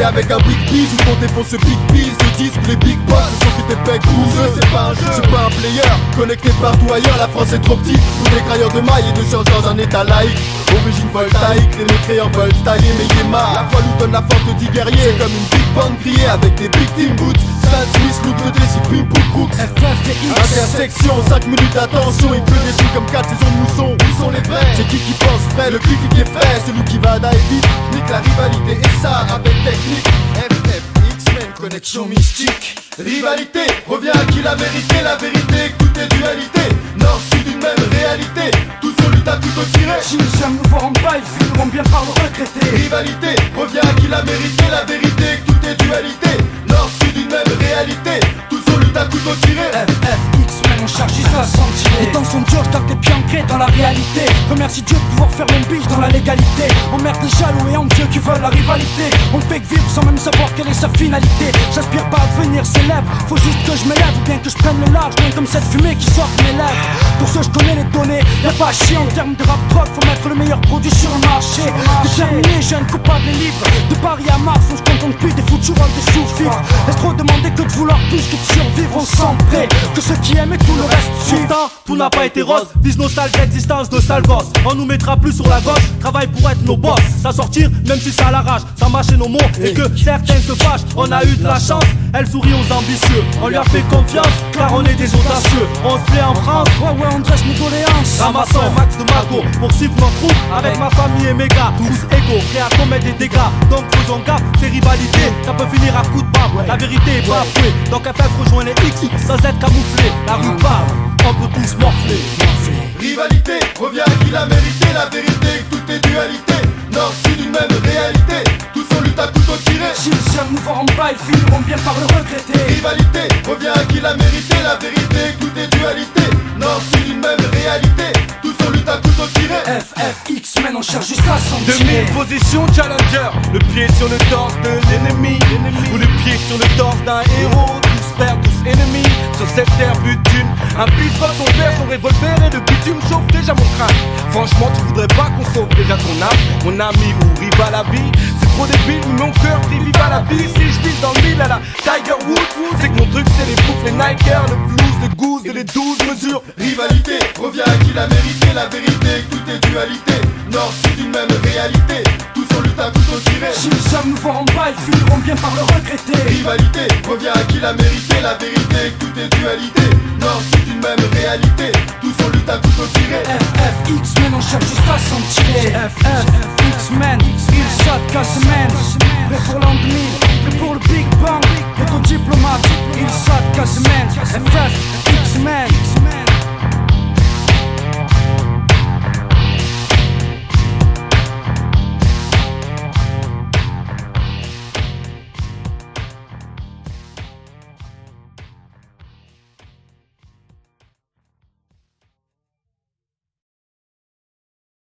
C'est avec un big biz où qu'on défonce ce big biz. Le disque, les big boss, le son qui t'épèque bouseux. C'est pas un jeu, je suis pas un player connecté partout ailleurs, la France est trop petite pour des crailleurs de maille et de change dans un état laïque. Origine voltaïque, les mécréants veulent tailler mais il est marre. La foi nous donne la force de 10 guerriers. C'est comme une big band grillée avec des big team boots. Stan Smith, look de Desi, pim poum crooks. Intersection, 5 minutes d'attention. Il pleut des sous comme 4 saisons de mousson. Où sont les vrais? C'est qui pense vrai, le clic qui est frais. Celui qui va d'aller vite, nique la rivalité. Et ça avec technique. FFX-Men, connexion mystique. Rivalité, revient à qui la vérité, tout est dualité. Nord, sud, une même réalité. Tous sont lutte à couteau tiré. Si nous sommes nous ferons pas, ils finiront bien par le regretter. Rivalité, revient à qui la vérité, tout est dualité. Nord, sud, une même réalité. Tous sont lutte à couteau tiré. FFX-Men, on charge ça sans tirer. Et dans son Dieu, je tape des pieds ancrés dans la réalité. Remercie Dieu de pouvoir faire mon biche dans la légalité. Emmerde les jaloux et envieux qui veulent la rivalité. On fait que vivre sans même savoir quelle est sa finalité. J'aspire pas à devenir célèbre, faut juste que je m'élève ou bien que je prenne le large, bien comme cette fumée qui sort de mes lèvres. Pour ce je connais les données, y'a pas à chier en termes de rap rock, faut mettre le meilleur produit sur le marché. Déterminé, jeune, coupable et libre. De Paris à Mars, on se contente plus des foutus rôles des sous-fifres. Laisse trop demander que de vouloir plus que de survivre au sang près. Que ceux qui aiment et tout le reste suivent. Pourtant, tout n'a pas été rose, vise nos sales existences, nos sales gosses. On nous mettra plus sur la gauche, travaille pour être nos boss. Ça sortir, même si ça l'arrache, ça mâcher nos mots. Et que certains se fâchent, on a eu de la chance. Elle sourit aux ambitieux, on lui a fait confiance, car on est des audacieux. On se plaît en France, ouais, on dresse nos doléances. Ramassons un max de mago, poursuivre notre troupe avec ma famille et mes gars. Tous égaux, prêts à commettre des dégâts. Donc faisons gaffe, ces rivalités, ça peut finir à coups de barbe. La vérité est bafouée, donc FF rejoint les X sans être camouflé. La rue parle, on peut tous morfler. Rivalité, revient à qui la vérité, tout est dualité. Nord, sud, une même réalité. Tous sont lutte à couteau tiré. Si nous sommes nous ferons pas, ils finiront bien par le regretter. Rivalité, revient à qui la vérité, tout est dualité. Nord, sud, une même réalité. Tous sont lutte à couteau tiré. FFX-Men, on cherche juste à sentir. 2000 position challenger, le pied sur le torse de l'ennemi, ou le pied sur le torse d'un héros. Tous frères, tous ennemis, sur cette terre butune. Un fils voit son père, son revolver et le bitume chauffe déjà mon crâne. Franchement, tu voudrais pas qu'on sauve déjà ton âme, mon ami ou rival à vie. C'est trop débile, mon cœur crie vive à la vie. Si je vise dans le mille à la Tiger Woods, c'est que mon truc c'est les boucles, les Nikers, le blues, le goose et les 12 mesures. Rivalité, revient à qui la vérité, tout est dualité. Nord, sud, une même réalité. Tous sont lutte à couteau tiré. Si nous sommes nous ferons pas, ils finiront bien par le regretter. Rivalité, revient à qui la vérité, tout est dualité. Nord, sud, une même réalité. Tous sont lutte à couteau tiré. FFX-Men, on cherche juste à s'en tirer. FFX-Men, ils sautent casse-men. Prêt pour l'an 2000, prêt pour le Big Bang. Éco-diplomate, ils sautent casse-men. FF